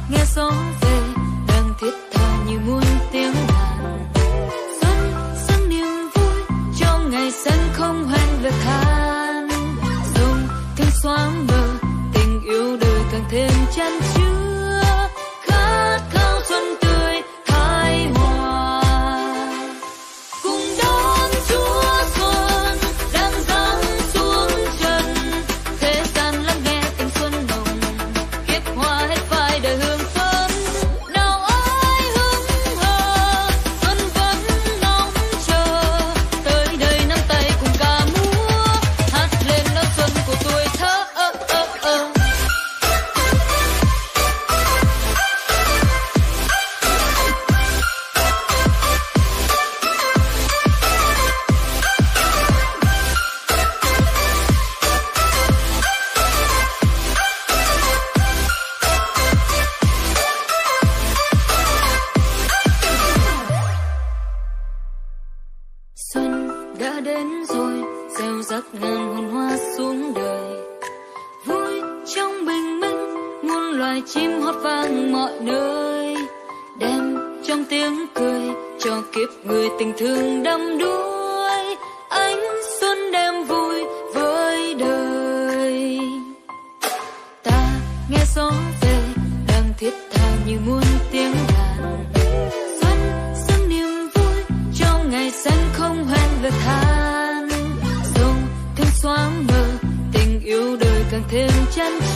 nghe gió về đang thiết tha như muôn tiếng đàn. Xuân dâng niềm vui cho ngày xanh không hoen lệ than. Dòng thương xóa mờ tình yêu đời càng thêm chan chứa, khát khao xuân tươi thái hòa. Cùng đón Chúa xuân đang giáng xuống trần, thế gian lắng nghe tình xuân nồng, kết hoa hết phai đời hương phấn. Nào ai hững hờ, xuân vẫn ngóng chờ, tới đây nắm tay cùng ca múa, hát lên nốt xuân của tuổi thơ. Xuân đã đến rồi, gieo rắc ngàn hồn hoa xuống đời. Vui trong bình minh, muôn loài chim hót vang mọi nơi. Đem trong tiếng cười cho kiếp người tình thương đắm đuối. Ánh xuân đem vui với đời. Ta nghe gió về đang thiết tha như muôn tiếng đàn. Xuân dâng niềm vui cho ngày xanh không hoen lệ than. Dòng thương xóa mờ tình yêu đời càng thêm chan